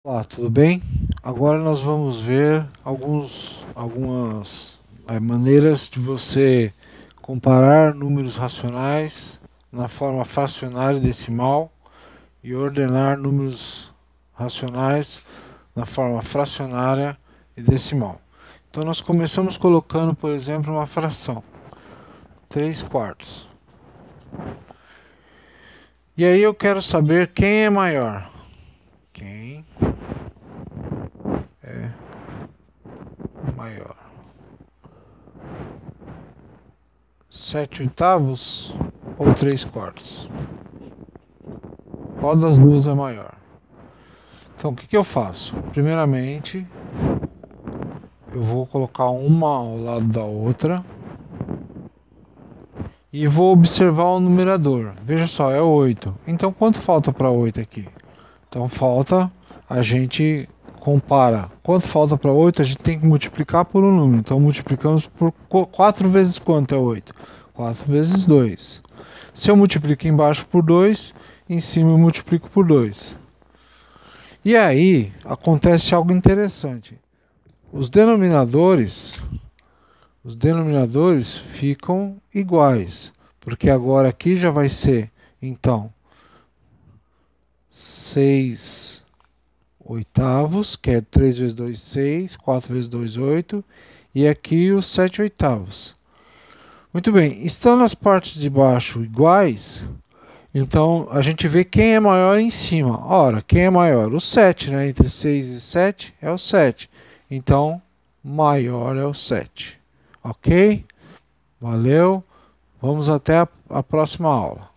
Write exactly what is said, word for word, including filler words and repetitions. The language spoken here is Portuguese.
Olá, tudo bem? Agora nós vamos ver alguns, algumas é, maneiras de você comparar números racionais na forma fracionária e decimal e ordenar números racionais na forma fracionária e decimal. Então nós começamos colocando, por exemplo, uma fração, três quartos. E aí eu quero saber quem é maior. Quem é maior? Sete oitavos ou três quartos? Qual das duas é maior? Então o que, que eu faço? Primeiramente, eu vou colocar uma ao lado da outra e vou observar o numerador. Veja só, é oito. Então quanto falta para oito aqui? Então falta, a gente compara. Quanto falta para oito? A gente tem que multiplicar por um número. Então multiplicamos por quatro vezes quanto é oito? quatro vezes dois. Se eu multiplico embaixo por dois, em cima eu multiplico por dois. E aí acontece algo interessante. Os denominadores, os denominadores ficam iguais, porque agora aqui já vai ser, então, seis oitavos, que é três vezes dois, seis, quatro vezes dois, oito, e aqui os sete oitavos. Muito bem, estando as partes de baixo iguais, então a gente vê quem é maior em cima. Ora, quem é maior? O sete, né? Entre seis e sete é o sete. Então, maior é o sete. Ok? Valeu. Vamos até a, a próxima aula.